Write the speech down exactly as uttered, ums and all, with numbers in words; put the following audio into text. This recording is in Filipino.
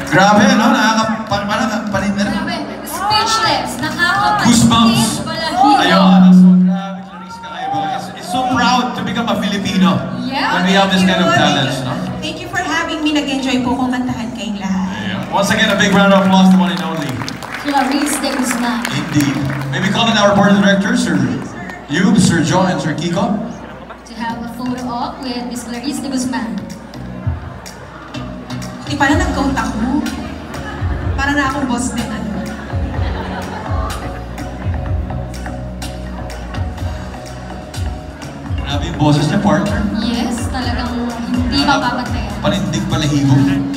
Grabe, no? Nakakapanin na. Grabe. Speechless. Nakakapanin. Goosebumps. Balahibo. Ayun. So, grabe, Klarisse, kakaiba. It's, it's so proud to become a Filipino. Yeah. When we have this kind of talents, no? Thank you for having me. Nag-enjoy po kong kantahan kayong lahat. Yeah. Once again, a big round of applause to one and only Klarisse De Guzman. Indeed. Maybe call in our board of directors, Sir Yub, Sir Joe, and Sir Kiko. To have a photo op with Miss Klarisse De Guzman. Di pala nag-contact mo. Para na akong boss din, ano. Grabe yung boses niya, partner. Yes, talagang hindi mapapantayan. Panindig balahibo.